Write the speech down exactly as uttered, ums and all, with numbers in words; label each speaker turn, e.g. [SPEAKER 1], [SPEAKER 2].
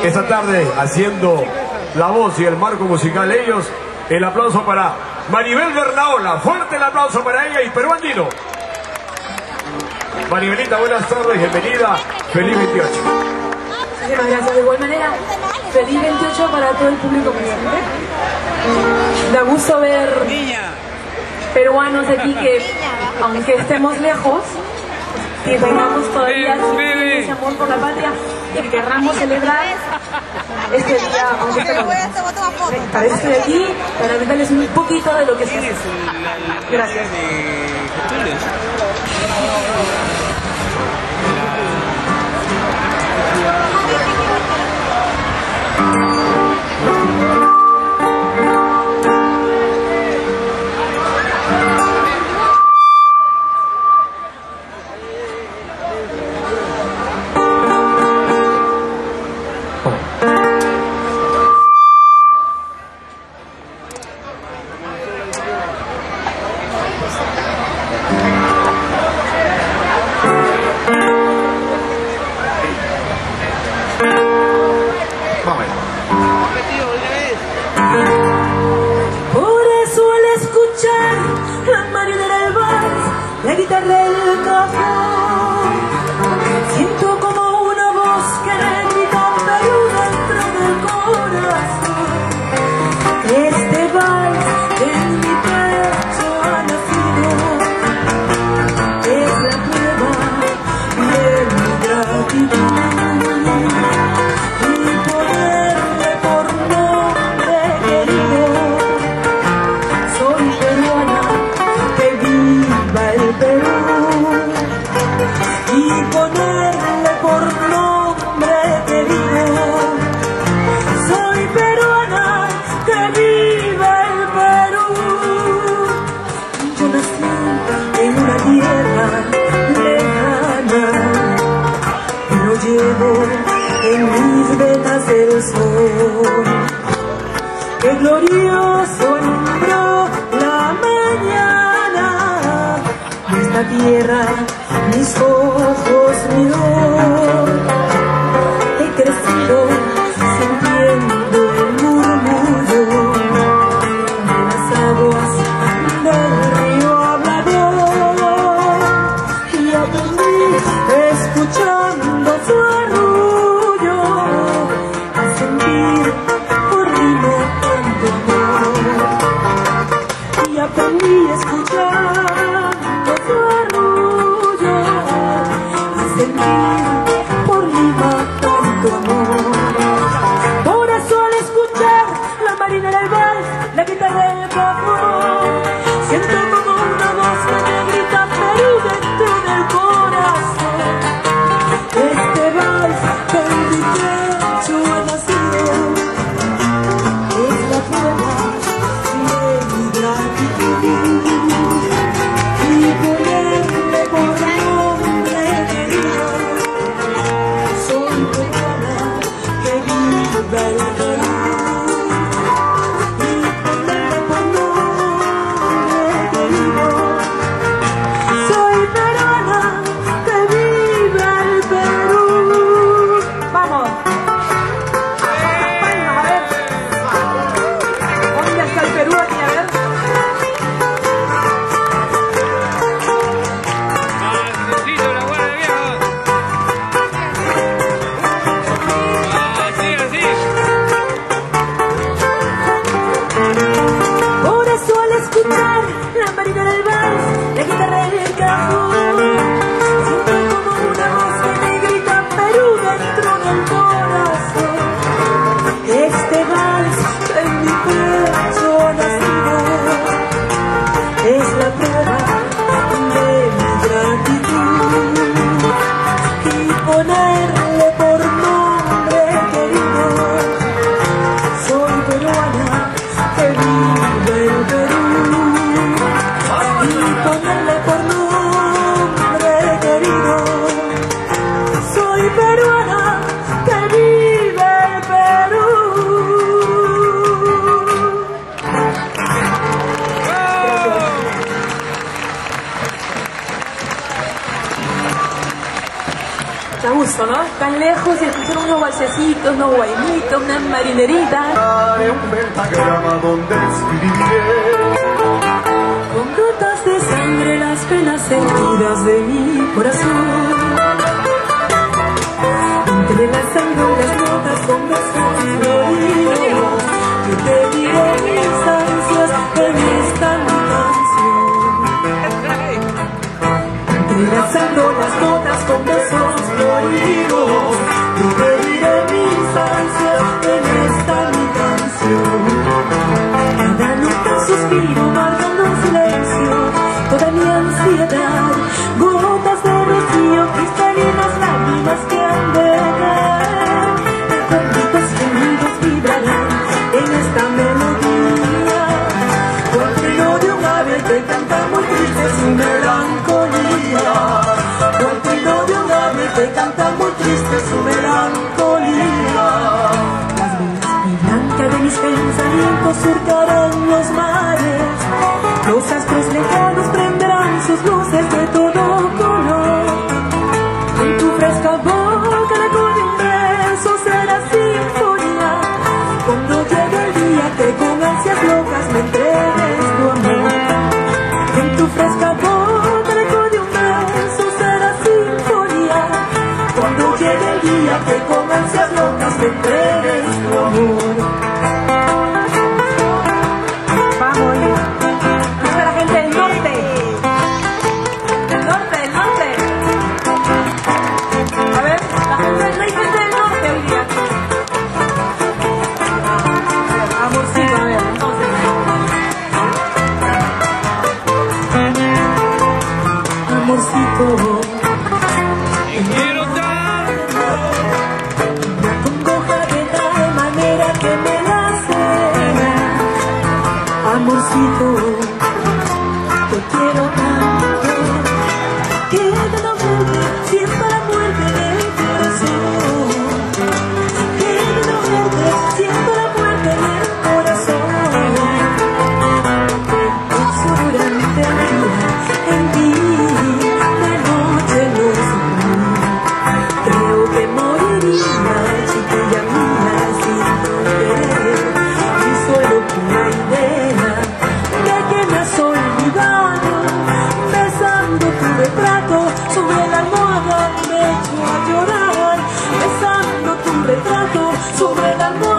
[SPEAKER 1] esta tarde haciendo la voz y el marco musical ellos. El aplauso para Maribel Bernaola, fuerte el aplauso para ella y Perú Andino. Maribelita, buenas tardes, bienvenida, feliz veintiocho.
[SPEAKER 2] Muchísimas gracias. De igual manera, feliz veintiocho para todo el público presente. Da gusto ver peruanos aquí que, aunque estemos lejos, que tengamos todavía ese amor por la patria y que querramos celebrar este día, aunque estemos lejos. Para eso estoy aquí, para contarles un poquito de lo que se hace. Gracias.
[SPEAKER 3] Por eso al escuchar la marinera del vals, la guitarra del cajón, siento como una voz que me grita Perú dentro del corazón. Este vals en mi pecho ha nacido, es la prueba de mi gratitud. Llevo en mis venas el sol, qué glorioso alumbró la mañana, esta tierra mis ojos miró, he crecido sintiendo el murmullo de las aguas del río Hablador y aprendí escuchando su arrullo a sentir por rima tanto amor, y aprendí escuchando su arrullo a sentir por rima tanto amor. Por eso al escuchar la marinera del vals, la guitarra del cajón, siento como una voz que me grita Perú dentro del corazón. Este vals que en mi pecho ha nacido, es la prueba de mi gratitud, y ponerle por nombre querido, soy peruana que vive el Perú, y ponerle por nombre querido, soy peruana que vive el Perú. Vamos.
[SPEAKER 2] hermoso, ¿no? Tan lejos y escuchar unos balsecitos, unos guainitos, una marinerita.
[SPEAKER 4] Haré un pentagrama donde escribiré
[SPEAKER 3] con gotas de sangre las penas sentidas de mi corazón, entrelazando las notas con besos floridos. Yo te diré mis ansias en esta mi canción, entrelazando las notas con besos floridos. Yo te diré mis ansias en esta mi canción. Cada nota suspiro marcando silencio toda mi ansiedad, gotas de rocío, cristalinas lágrimas que han de caer, escondidos gemidos vibrarán en esta melodía, o el trino de un ave que canta muy triste su melancolía, o el trino de un ave que canta muy triste su melancolía. Las velas blancas de mis pensamientos surcarán los mares, los astros lejanos prenderán sus luces de todo color. En tu fresca boca el eco de un beso será sinfonía, cuando llegue el día que con ansias locas me entregues tu amor. En tu fresca boca el eco de un beso será sinfonía, cuando llegue el día que con ansias locas me entregues tu amor. Amorcito, te quiero tanto, me acongoja de tal manera que me lacera. Amorcito, te quiero tanto, que de la muerte siempre la muerte del corazón, que de la muerte siempre la muerte del corazón. Eso durante el día en ti. Sobre la almohada me echo a llorar, besando tu retrato sobre la almohada.